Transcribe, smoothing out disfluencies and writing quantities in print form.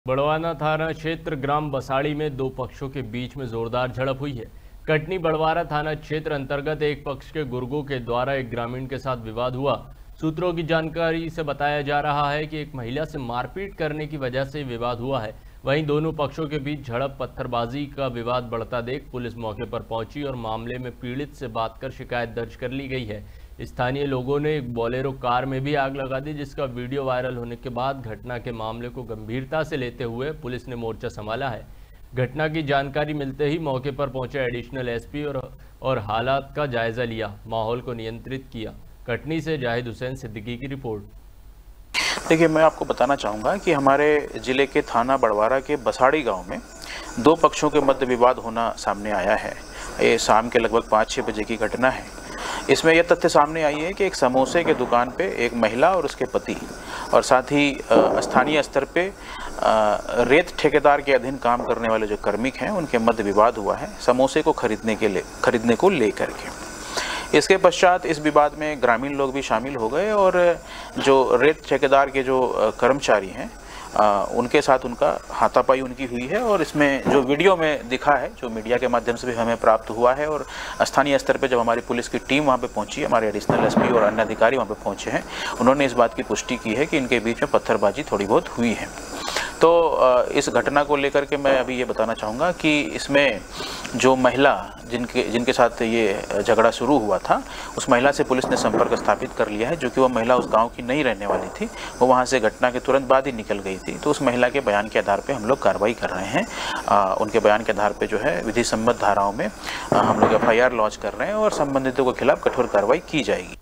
बड़वाना थाना क्षेत्र ग्राम बसाड़ी में दो पक्षों के बीच में जोरदार झड़प हुई है। कटनी बड़वारा थाना क्षेत्र अंतर्गत एक पक्ष के गुर्गों के द्वारा एक ग्रामीण के साथ विवाद हुआ। सूत्रों की जानकारी से बताया जा रहा है कि एक महिला से मारपीट करने की वजह से विवाद हुआ है। वहीं दोनों पक्षों के बीच झड़प पत्थरबाजी का विवाद बढ़ता देख पुलिस मौके पर पहुंची और मामले में पीड़ित से बात कर शिकायत दर्ज कर ली गई है। स्थानीय लोगों ने एक बोलेरो कार में भी आग लगा दी, जिसका वीडियो वायरल होने के बाद घटना के मामले को गंभीरता से लेते हुए पुलिस ने मोर्चा संभाला है। घटना की जानकारी मिलते ही मौके पर पहुंचे एडिशनल एसपी और हालात का जायजा लिया, माहौल को नियंत्रित किया। कटनी से जाहिद हुसैन सिद्दीकी की रिपोर्ट। देखिए, मैं आपको बताना चाहूँगा कि हमारे ज़िले के थाना बड़वारा के बसाड़ी गांव में दो पक्षों के मध्य विवाद होना सामने आया है। ये शाम के लगभग 5-6 बजे की घटना है। इसमें यह तथ्य सामने आई है कि एक समोसे के दुकान पे एक महिला और उसके पति और साथ ही स्थानीय स्तर पे रेत ठेकेदार के अधीन काम करने वाले जो कार्मिक हैं उनके मध्य विवाद हुआ है समोसे को खरीदने को लेकर के। इसके पश्चात इस विवाद में ग्रामीण लोग भी शामिल हो गए और जो रेत ठेकेदार के जो कर्मचारी हैं उनके साथ उनका हाथापाई उनकी हुई है। और इसमें जो वीडियो में दिखा है, जो मीडिया के माध्यम से भी हमें प्राप्त हुआ है, और स्थानीय स्तर पे जब हमारी पुलिस की टीम वहाँ पे पहुंची, हमारे एडिशनल एसपी और अन्य अधिकारी वहाँ पे पहुंचे हैं, उन्होंने इस बात की पुष्टि की है कि इनके बीच में पत्थरबाजी थोड़ी बहुत हुई है। तो इस घटना को लेकर के मैं अभी ये बताना चाहूँगा कि इसमें जो महिला जिनके साथ ये झगड़ा शुरू हुआ था, उस महिला से पुलिस ने संपर्क स्थापित कर लिया है, जो कि वह महिला उस गांव की नहीं रहने वाली थी। वो वहां से घटना के तुरंत बाद ही निकल गई थी। तो उस महिला के बयान के आधार पे हम लोग कार्रवाई कर रहे हैं। उनके बयान के आधार पे जो है विधि सम्मत धाराओं में हम लोग FIR लॉन्च कर रहे हैं और संबंधितों के खिलाफ कठोर कार्रवाई की जाएगी।